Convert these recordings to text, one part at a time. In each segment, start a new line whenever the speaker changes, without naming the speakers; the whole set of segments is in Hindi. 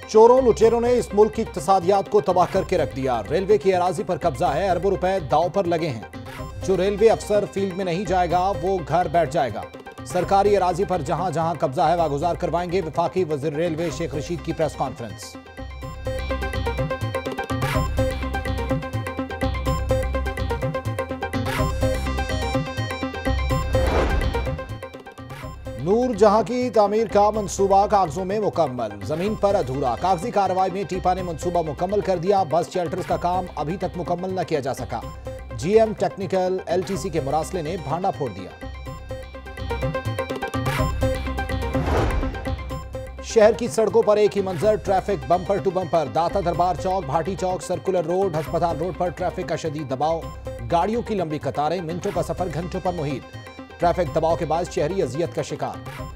चोरों लुटेरों ने इस मुल्क की इक्तिसादियात को तबाह करके रख दिया। रेलवे की अराजी पर कब्जा है, अरबों रुपए दांव पर लगे हैं। जो रेलवे अफसर फील्ड में नहीं जाएगा वो घर बैठ जाएगा। सरकारी अराजी पर जहां जहां कब्जा है वागुजार करवाएंगे। वफाकी वजीर रेलवे शेख रशीद की प्रेस कॉन्फ्रेंस। नूर जहां की तामीर का मंसूबा कागजों में मुकम्मल, जमीन पर अधूरा। कागजी कार्रवाई में टीपा ने मंसूबा मुकम्मल कर दिया। बस शेल्टर्स का काम अभी तक मुकम्मल न किया जा सका। जीएम टेक्निकल एलटीसी के मुरासले ने भांडा फोड़ दिया। शहर की सड़कों पर एक ही मंजर, traffic bumper to bumper. Data Darbar Chowk, Bhati Chowk, circular road, अस्पताल रोड पर ट्रैफिक का शदीद दबाव। गाड़ियों की लंबी कतारें, मिनटों का सफर घंटों पर मुहित। ट्रैफिक दबाव के बाद शहरी अजियत का शिकार।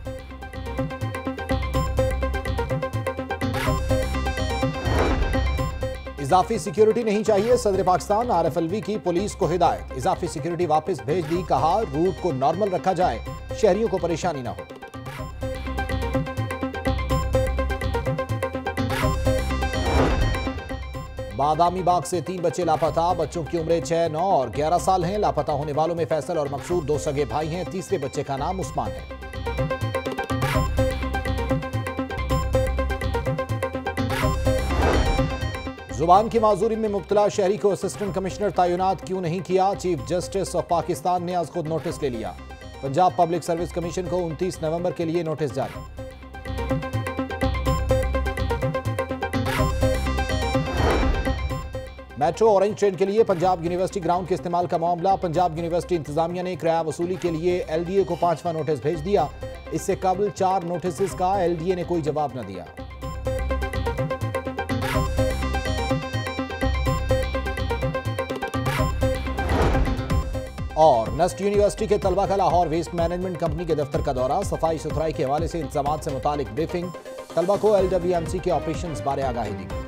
इजाफी सिक्योरिटी नहीं चाहिए, सदर पाकिस्तान आरएफएलवी की पुलिस को हिदायत। इजाफी सिक्योरिटी वापस भेज दी, कहा रूट को नॉर्मल रखा जाए, शहरियों को परेशानी ना हो। बादामी बाग से 3 बच्चे लापता। बच्चों की उम्रें 6, 9 और 11 साल हैं। लापता होने वालों में फैसल और मकसूद 2 सगे भाई हैं। तीसरे बच्चे का नाम उस्मान है। जुबान की माजूरी में मुब्तला शहरी को असिस्टेंट कमिश्नर तैनात क्यों नहीं किया? चीफ जस्टिस ऑफ पाकिस्तान ने आज खुद नोटिस ले लिया। पंजाब पब्लिक सर्विस कमीशन को 29 नवंबर के लिए नोटिस जारी। मेट्रो ऑरेंज ट्रेन के लिए पंजाब यूनिवर्सिटी ग्राउंड के इस्तेमाल का मामला। पंजाब यूनिवर्सिटी इंतजामिया ने किराया वसूली के लिए एलडीए को 5वां नोटिस भेज दिया। इससे कबल 4 नोटिस का एलडीए ने कोई जवाब न दिया। और नस्ट यूनिवर्सिटी के तलबा का लाहौर वेस्ट मैनेजमेंट कंपनी के दफ्तर का दौरा। सफाई सुथराई के हवाले से इंतजामात से मुतालिक ब्रीफिंग। तलबा को एलडब्ल्यूएमसी के ऑपरेशंस बारे आगाही दी।